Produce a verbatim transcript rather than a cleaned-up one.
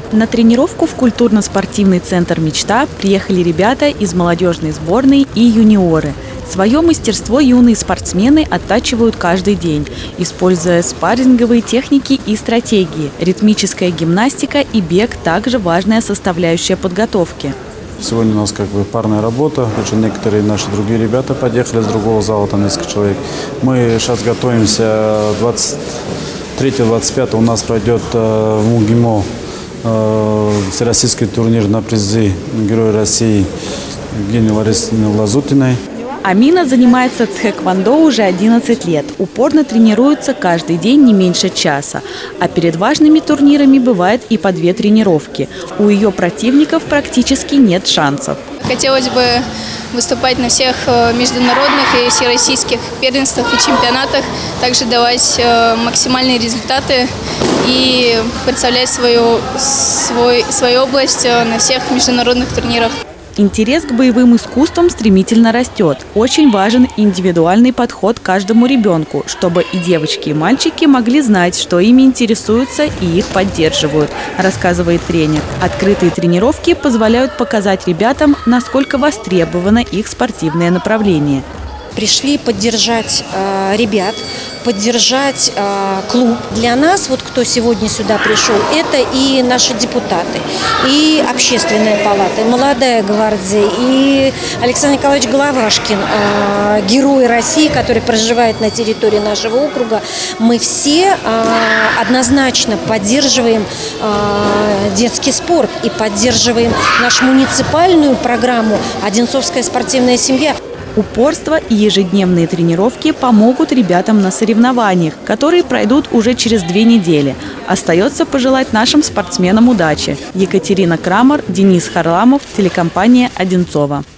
На тренировку в культурно-спортивный центр «Мечта» приехали ребята из молодежной сборной и юниоры. Свое мастерство юные спортсмены оттачивают каждый день, используя спарринговые техники и стратегии. Ритмическая гимнастика и бег – также важная составляющая подготовки. Сегодня у нас как бы парная работа. Уже некоторые наши другие ребята подъехали с другого зала, там несколько человек. Мы сейчас готовимся. двадцать третьего — двадцать пятого у нас пройдет в МУГИМО всероссийский турнир на призы Героя России Евгении Ларисовны Лазутиной. Амина занимается тхэквондо уже одиннадцать лет. Упорно тренируется каждый день не меньше часа. А перед важными турнирами бывает и по две тренировки. У ее противников практически нет шансов. Хотелось бы выступать на всех международных и всероссийских первенствах и чемпионатах, также давать максимальные результаты и представлять свою, свой, свою область на всех международных турнирах. Интерес к боевым искусствам стремительно растет. Очень важен индивидуальный подход к каждому ребенку, чтобы и девочки, и мальчики могли знать, что ими интересуются и их поддерживают, рассказывает тренер. Открытые тренировки позволяют показать ребятам, насколько востребовано их спортивное направление. Пришли поддержать э, ребят, поддержать э, клуб. Для нас, вот кто сегодня сюда пришел, это и наши депутаты, и общественная палата, и молодая гвардия, и Александр Николаевич Головашкин, э, герой России, который проживает на территории нашего округа. Мы все э, однозначно поддерживаем э, детский спорт и поддерживаем нашу муниципальную программу «Одинцовская спортивная семья». Упорство и ежедневные тренировки помогут ребятам на соревнованиях, которые пройдут уже через две недели. Остается пожелать нашим спортсменам удачи. Екатерина Крамер, Денис Харламов, телекомпания «Одинцово».